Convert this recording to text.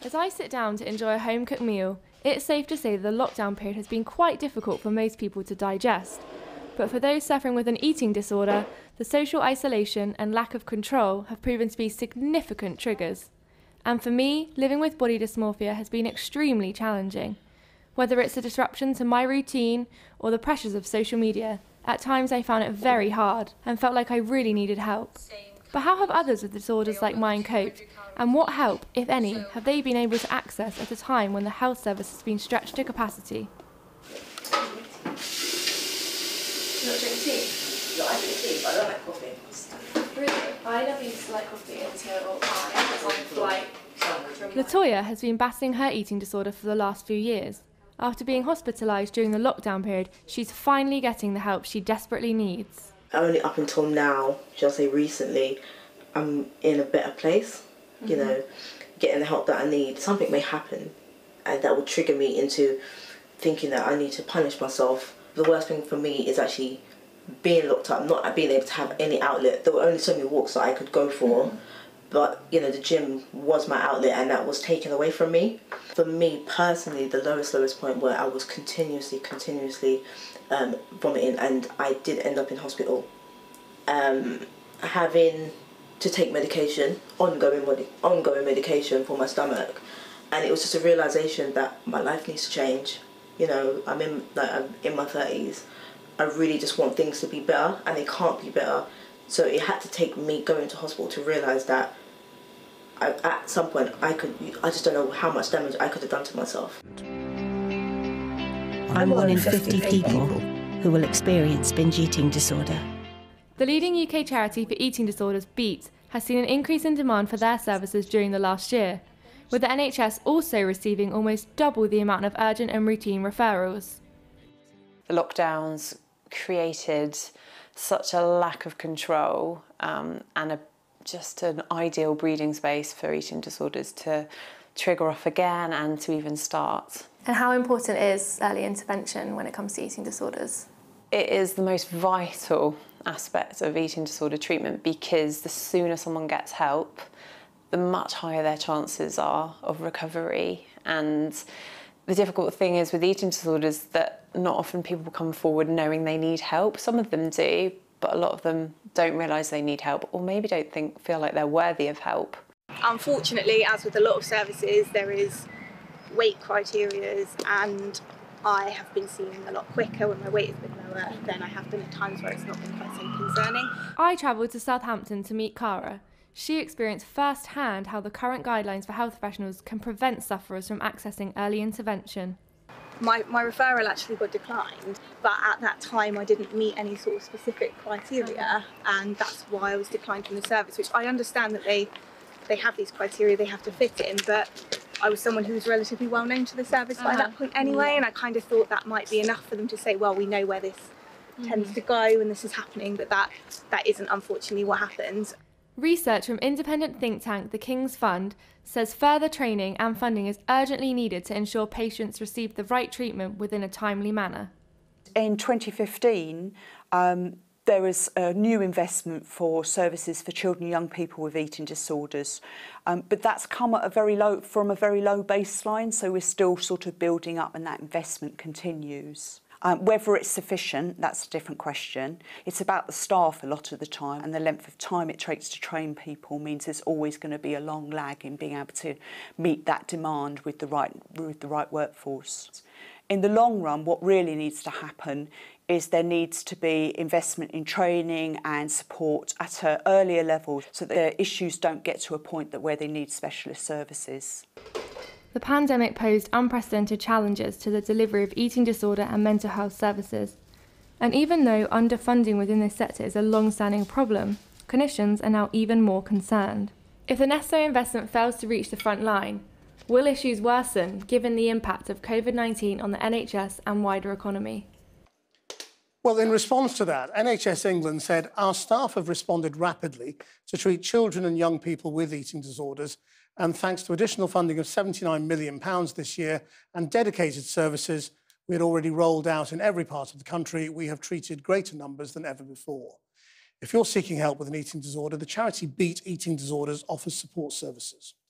As I sit down to enjoy a home-cooked meal, it's safe to say that the lockdown period has been quite difficult for most people to digest. But for those suffering with an eating disorder, the social isolation and lack of control have proven to be significant triggers. And for me, living with body dysmorphia has been extremely challenging. Whether it's a disruption to my routine or the pressures of social media, at times I found it very hard and felt like I really needed help. But how have others with disorders like mine coped? And what help, if any, have they been able to access at a time when the health service has been stretched to capacity? You not drink tea? No, I drink tea, but I don't like coffee. Really? I never used to like coffee until I was on flight. Latoya has been battling her eating disorder for the last few years. After being hospitalised during the lockdown period, she's finally getting the help she desperately needs. Only up until now, shall I say recently, I'm in a better place. You know, getting the help that I need. Something may happen and that will trigger me into thinking that I need to punish myself. The worst thing for me is actually being locked up, not being able to have any outlet. There were only so many walks that I could go for, but you know, the gym was my outlet and that was taken away from me. For me personally, the lowest point where I was continuously vomiting, and I did end up in hospital. Having to take medication, ongoing medication for my stomach, and it was just a realisation that my life needs to change. You know, I'm in my 30s. I really just want things to be better, and they can't be better. So it had to take me going to hospital to realise that at some point I just don't know how much damage I could have done to myself. I'm one in 50 people who will experience binge eating disorder. The leading UK charity for eating disorders, Beat, has seen an increase in demand for their services during the last year, with the NHS also receiving almost double the amount of urgent and routine referrals. The lockdowns created such a lack of control and just an ideal breeding space for eating disorders to trigger off again and to even start. And how important is early intervention when it comes to eating disorders? It is the most vital aspect of eating disorder treatment, because the sooner someone gets help, the much higher their chances are of recovery. And the difficult thing is with eating disorders that not often people come forward knowing they need help. Some of them do, but a lot of them don't realise they need help, or maybe don't feel like they're worthy of help. Unfortunately, as with a lot of services, there is weight criteria, and I have been seen a lot quicker when my weight has been lower than I have been at times where it's not been quite so concerning. I travelled to Southampton to meet Cara. She experienced firsthand how the current guidelines for health professionals can prevent sufferers from accessing early intervention. My referral actually got declined, but at that time I didn't meet any sort of specific criteria, and that's why I was declined from the service, which I understand that they have these criteria they have to fit in, but I was someone who was relatively well known to the service by that point anyway, and I kind of thought that might be enough for them to say, well, we know where this tends to go and this is happening, but that isn't unfortunately what happens. Research from independent think tank The King's Fund says further training and funding is urgently needed to ensure patients receive the right treatment within a timely manner. In 2015, there was a new investment for services for children and young people with eating disorders, but that's come at from a very low baseline, so we're still sort of building up and that investment continues. Whether it's sufficient, that's a different question. It's about the staff a lot of the time, and the length of time it takes to train people means there's always going to be a long lag in being able to meet that demand with the right workforce. In the long run, what really needs to happen is there needs to be investment in training and support at an earlier level so that the issues don't get to a point where they need specialist services. The pandemic posed unprecedented challenges to the delivery of eating disorder and mental health services. And even though underfunding within this sector is a long-standing problem, clinicians are now even more concerned. If the necessary investment fails to reach the front line, will issues worsen given the impact of COVID-19 on the NHS and wider economy? Well, in response to that, NHS England said our staff have responded rapidly to treat children and young people with eating disorders, and thanks to additional funding of £79 million this year and dedicated services we had already rolled out in every part of the country, we have treated greater numbers than ever before. If you're seeking help with an eating disorder, the charity Beat Eating Disorders offers support services.